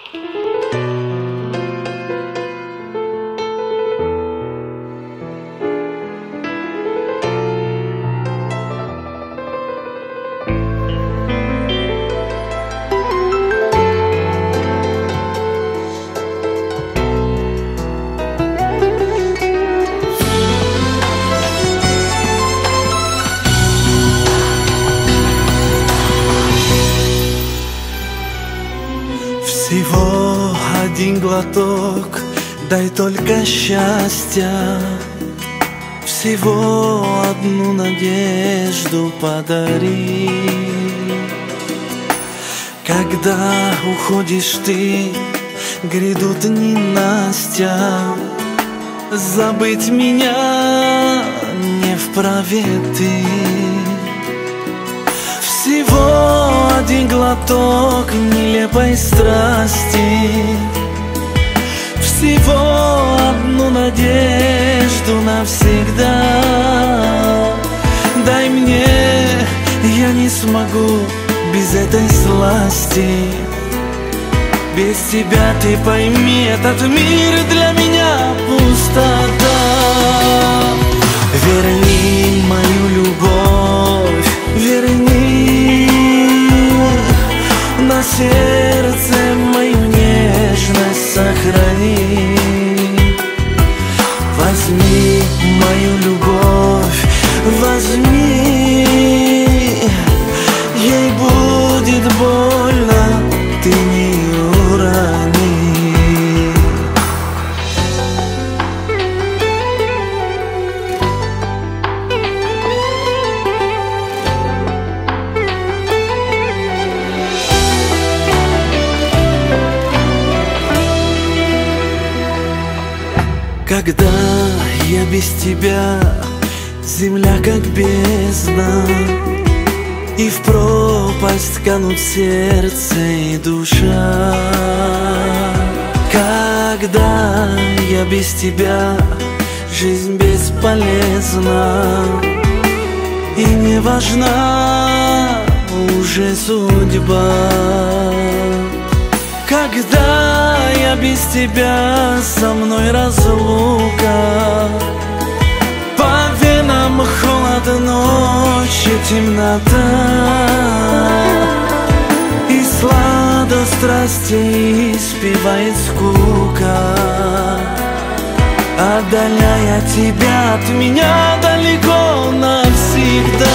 Всего один глоток, дай только счастья. Всего одну надежду подари. Когда уходишь ты, грядут ненастья. Забыть меня не вправе ты. Всего один глоток нелепой страсти. Всего одну надежду навсегда. Дай мне, я не смогу без этой сласти. Без тебя, ты пойми, этот мир для меня пустота. Верни мою любовь, верни на сердце мою нежность сохрани. Возьми мою любовь, возьми, ей будет больно, ты не урони. Когда я без тебя, земля как бездна, и в пропасть канут сердце и душа. Когда я без тебя, жизнь бесполезна, и не важна уже судьба. Когда я без тебя, со мной разлука, по венам холод ночи, темнота, и сладость страсти испевает скука. Отдаляя тебя от меня далеко навсегда.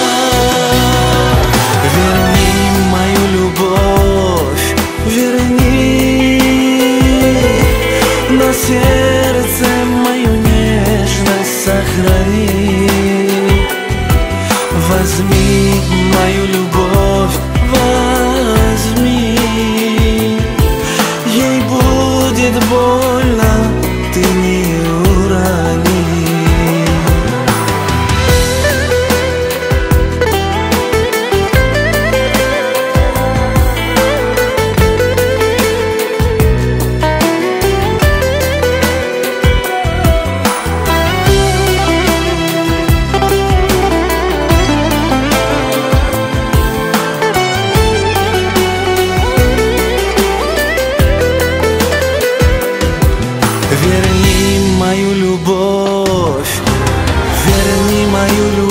Верни мою любовь, верни на сердце мою нежность сохрани. Возьми мою любовь, возьми, ей будет больно, ты не урони. Верни мою любовь, верни мою любовь.